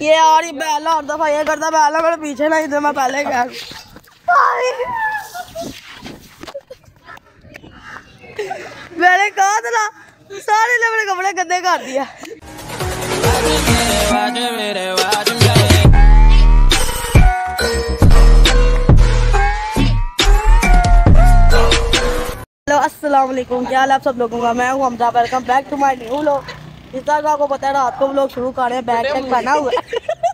ये यार ये बैला और दफा ये करता बैला मेरे पीछे नहीं तो मैं पहले गया। मैंने कहा था ना सारे ने मेरे कपड़े गंदे कर दिया। हेलो अस्सलाम वालेकुम, क्या हाल है आप सब लोगों का। मैं हूँ Hamza, welcome back to my new vlog. इस तरह आपको पता है रात को व्लॉग शुरू कर रहे हैं, बैग टैग पहना हुआ है।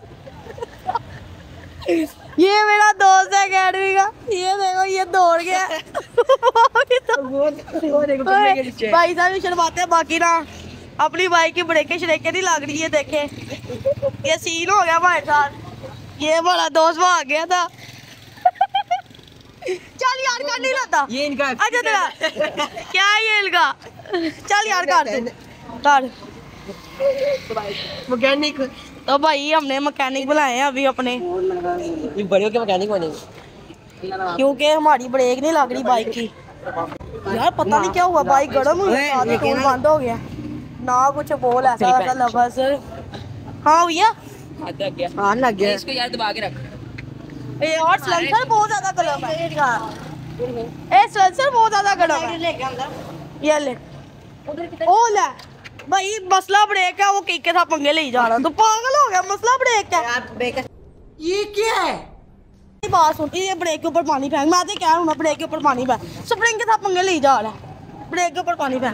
ये मेरा दोस्त है अकेडमी का, ये देखो ये दौड़ गया। भाई साहब भी शर्माते हैं, बाकी ना अपनी बाइक की ब्रेकें श्रेकें नहीं लग रही है। देखे ये सीन हो गया भाई साहब, ये बड़ा दोस्त भाग गया था। चल यार कर नहीं लाता ये इनका। अच्छा तेरा क्या है ये इनका। चल यार कर मैकेनिक। तो भाई हमने मैकेनिक बुलाए हैं अभी अपने, बड़े के मैकेनिक बनेंगे क्योंकि हमारी ब्रेक नहीं लग रही बाइक की। यार पता नहीं क्या हुआ, बाइक गर्म हुई है, बंद हो गया ना कुछ बोल ऐसा ऐसा लफज। हाँ भैया हाँ लग गया इसको यार, दबा के रख। और सिलेंसर बहुत ज्यादा गर्म है, सिलेंसर बहुत ज्यादा गर्म है। ये ले ओ ले भाई, मसला ब्रेक है, वो के साथ पंगे ले जा रहा। तो पागल हो गया, मसला ब्रेक है। ये क्या है बात सुन, ये ब्रेक के ऊपर पानी फेंक। मैं तो कह रहा हूँ ब्रेक के ऊपर पानी फेंक, स्प्रिंग के साथ पंगे ले जा रहा है। ब्रेक के ऊपर पानी फेंक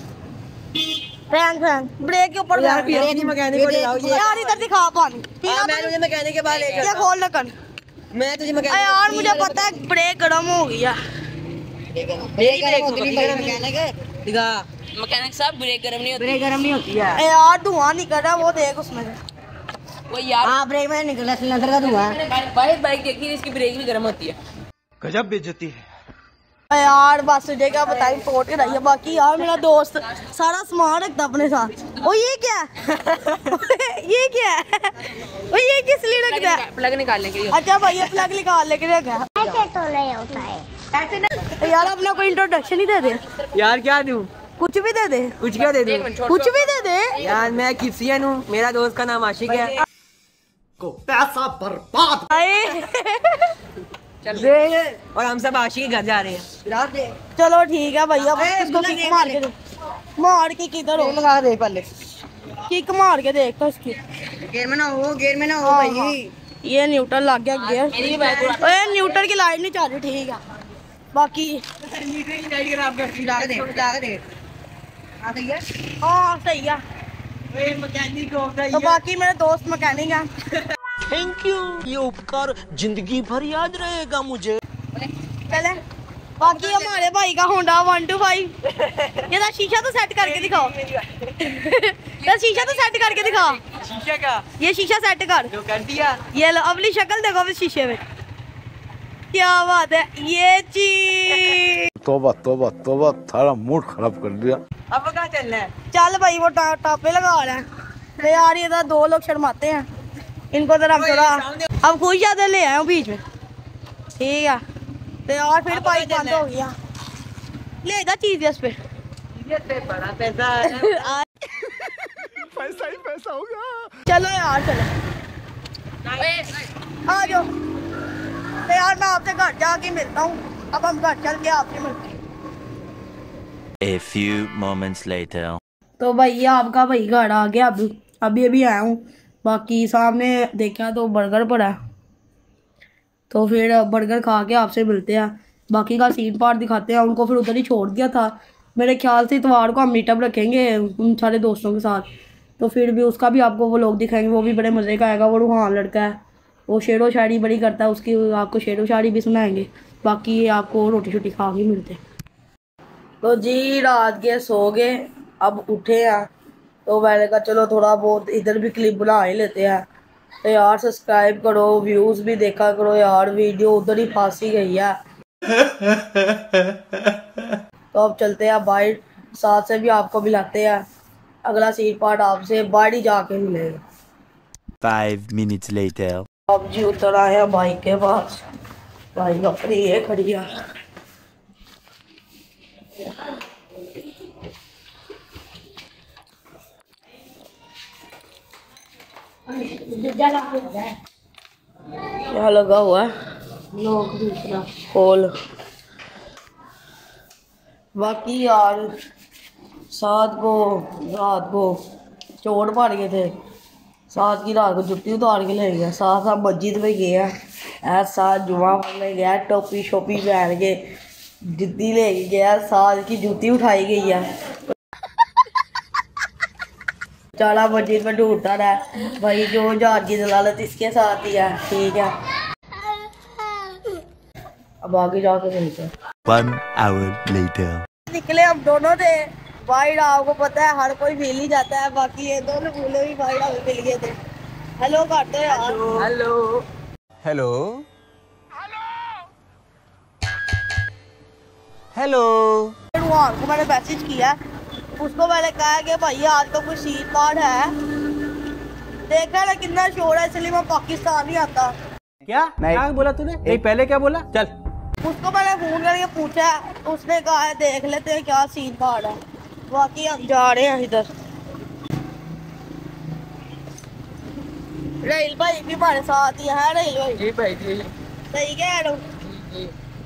ब्रेक के ऊपर यार इधर दिखा पानी। मैकेनिक के बाद ये खोल ढक्कन। मैं तुझे मैकेनिक यार मुझे पता है ब्रेक गर्म हो गया। मैकेनिक साहब ब्रेक गर्म नहीं होती, ब्रेक गर्म नहीं होती है यार, धुआं निकल रहा है वो देख उसमें से। वो यार हाँ ब्रेक में निकला सिलेंडर का धुआं। बाइक देखिए इसकी ब्रेक भी गर्म होती है। गजब बेइज्जती है यार बस तुझे क्या बताई, फोट के रही है। बाकी यार मेरा दोस्त सारा सामान रखता अपने साथ। ओ ये क्या ये क्या है, ओ ये किस लिए रखता है। प्लग निकालने के लिए। अच्छा भाई ये प्लग निकालने के लिए रखा है। ऐसे तो नहीं होता है, ऐसे नहीं। यार अपना कोई इंट्रोडक्शन ही दे दे यार। क्या दूं, कुछ भी दे दे। कुछ क्या दे दूं, कुछ भी दे दे यार। मैं किप्सियन हूँ, मेरा दोस्त का नाम आशिक है। को पैसा बर्बाद चल दे, और हम सब आशिक के घर जा रहे हैं। चलो ठीक है भैया, इसको किक मार के किधर हो लगा दे पहले, किक मार के देख तो इसकी। गेयर में ना हो भाई। ये न्यूट्रल लग गया गियर। न्यूट्रल की लाइट नहीं चल रही, ठीक है। बाकी हाँ सही है। तो बाकी मेरे दोस्त मैकेनिक है। थैंक यू, ये उपकार जिंदगी भर याद रहेगा मुझे। चले बाकी हमारे भाई का होंडा 125। ये शीशा तो सेट करके दिखाओ। ये शीशा तो सेट करके दिखा। शीशा का ये शीशा सेट कर दिया। ये लो अपनी शक्ल देखो अभी शीशे में, क्या बात है। ये चीज तोबा तोबा तोबा, थारा मूड खराब कर दिया। अब कहाँ चलना है। चल भाई वो टापे लगा रहे हैं। तो यार ये तो दो लोग शर्माते हैं, इनको जरा थोड़ा अब कुछ ज्यादा ले आए बीच में, ठीक है। तो यार फिर पाइप बंद हो गया। ले जा चीज इस पे बड़ा पैसा पैसा ही पैसा होगा। चलो यार चलो आ जाओ। तो यार मैं आपसे घर जाके मिलता हूँ। अब हम घर चल के आपसे मिलते हैं। A few moments later. तो भैया आपका भाई घर आ गया, अभी आया हूँ। बाकी सामने देखा तो बर्गर पड़ा है, तो फिर बर्गर खा के आपसे मिलते हैं। बाकी का सीन पार्ट दिखाते हैं। उनको फिर उधर ही छोड़ दिया था। मेरे ख्याल से इतवार को हम मीटअप रखेंगे उन सारे दोस्तों के साथ, तो फिर भी उसका भी आपको वो लोग दिखाएंगे। वो भी बड़े मज़े का आएगा। वो रूहान लड़का है, वो शेर व शायरी बड़ी करता है, उसकी आपको शेर व शायरी भी सुनाएंगे। बाकी आपको रोटी शोटी खा के मिलते हैं। तो जी रात के सो गए, अब उठे हैं। तो मैंने कहा चलो थोड़ा बहुत इधर भी क्लिप बना ही लेते हैं। तो यार सब्सक्राइब करो, व्यूज़ भी देखा करो यार। वीडियो उधर ही फांसी गई है। तो अब चलते हैं बाहर, साथ से भी आपको मिलाते हैं। अगला सीन पार्ट आपसे बाहर ही जाके मिलेगा। 5 minutes later. अब जी उतर आए हैं बाइक के पास। बाइक अपनी ये खड़ी है। क्या लगा हुआ है लोग दूसरा खोल। बाकी यार रात को चोट पड़ गए थे। साथ की रात को जुत्ती उतार के ले गया। साथ मस्जिद में गया ऐसा जुमा पढ़ने गया, टोपी शोपी पहन के जुत्ती ले गया। साथ की जूती उठाई गई है। चाला मस्जिद में ढूंढता रहा भाई, जो जहाज की दलालत इसके साथ ही है। ठीक है, अब आगे जाके मिलते हैं। 1 hour later. निकले हम दोनों थे। वाइड आपको पता है हर कोई मिल ही जाता है। बाकी ये दोनों भूले भी वाइड आप मिल गए थे। हेलो करते यार। Hello Hello. Hello. रुहान को मैंने मैसेज किया, उसको मैंने कहा कि भाई आज तो कोई सीट कार्ड है, देखा ना कितना शोर है, इसलिए मैं पाकिस्तान नहीं आता। क्या क्या बोला तूने? नहीं पहले क्या बोला? चल उसको मैंने फोन करके पूछा, उसने कहा है देख लेते हैं क्या सीन कार्ड है। बाकी हम जा रहे हैं इधर। रेल भाई भी हमारे साथ ही है। रेल भाई जी भाई जी सही कह रहा हूँ।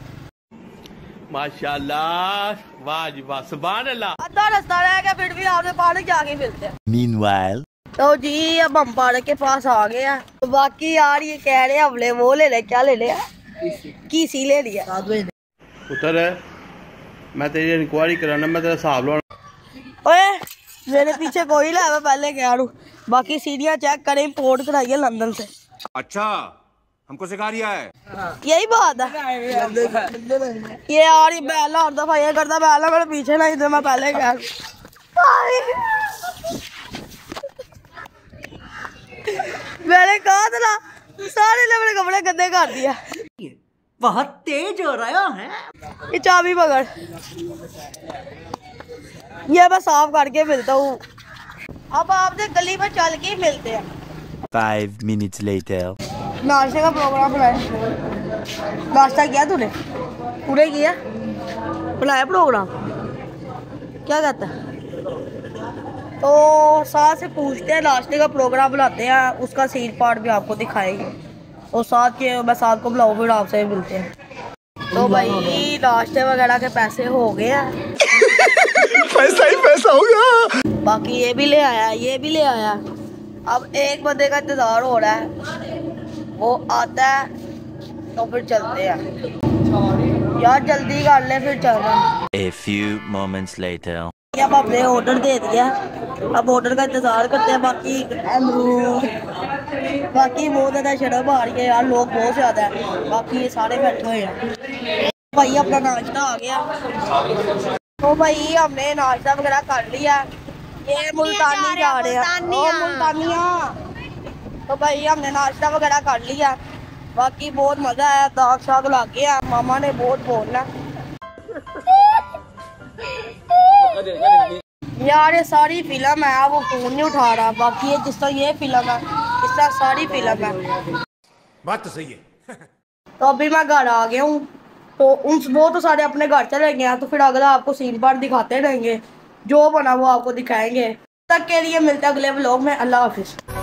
माशाल्लाह वाह जी वाह सुभान अल्लाह। आधा रास्ता रह गया, फिर भी आपने पार्क जाके मिलते हैं। Meanwhile. तो जी अब हम पार्क के पास आ गए हैं। तो बाकी यार ये कह रहे हैं हमने वो ले ले, क्या ले लिया? कीसी ले लिया। पुत्र है, मैं तेरी इंक्वायरी कराना, मैं तेरा हिसाब लो। ओए मेरे पीछे कोई ना है, मैं पहले कह रहा हूँ। बाकी सीढ़ियाँ चेक करें, इंपोर्ट कराई है लंदन से। अच्छा, हमको सिखा रिया है। यही बात है। ये यार ये पहला और दफा ये करता, पहला मेरे पीछे नहीं थे, मैं पहले कह रहा हूँ। मैंने कहा था ना, सारे ने मेरे कपड़े गंदे कर दिया। बहुत तेज हो रहा है। ये चाबी पकड़, ये मैं साफ करके मिलता हूँ। अब आपसे गली में चल के ही मिलते हैं। 5 minutes later. नाश्ते का प्रोग्राम बनाया। नाश्ता किया तूने? पूरे किया? बनाया प्रोग्राम? क्या कहता है? तो साथ से पूछते हैं, नाश्ते का प्रोग्राम बनाते हैं, उसका सीन पार्ट भी आपको दिखाएंगे। और साथ के मैं साथ को बुलाऊँ, फिर आपसे मिलते हैं। तो भाई नाश्ते वगैरह के पैसे हो गए हैं। पैसा ही पैसा होगा। बाकी ये भी ले आया, ये भी ले आया। अब एक बंदे का इंतजार हो रहा है, वो आता है तो फिर चलते हैं। यार जल्दी कर ले, फिर चल रहा है। A few moments later. अब हमने ऑर्डर दे दिया, अब ऑर्डर का इंतजार करते हैं। बाकी बहुत ज़्यादा शर्म आ रही है यार, लोग बहुत ज़्यादा है। बाकी ये सारे बैठे हुए हैं। भाई अपना नाश्ता आ गया। तो भाई हमने नाश्ता वगैरह कर लिया। ये मुल्तानी जा रहे हैं, मुल्तानिया। तो भाई हमने नाश्ता वगैरह कर लिया। बाकी बहुत मज़ा आया, दाग शाग लग गया। मामा ने बहुत बोलना। यार ये सारी फिल्म है, वो फोन नहीं उठा रहा। बाकी ये जिस तरह ये फिल्म है, इस तरह सारी फिल्म है। बात तो सही है। तो अभी मैं घर आ गया हूँ। तो वो तो सारे अपने घर चले गए हैं। तो फिर अगला आपको सीन पार्ट दिखाते रहेंगे, जो बना वो आपको दिखाएंगे। तक के लिए मिलते हैं अगले व्लॉग में। अल्लाह हाफिज।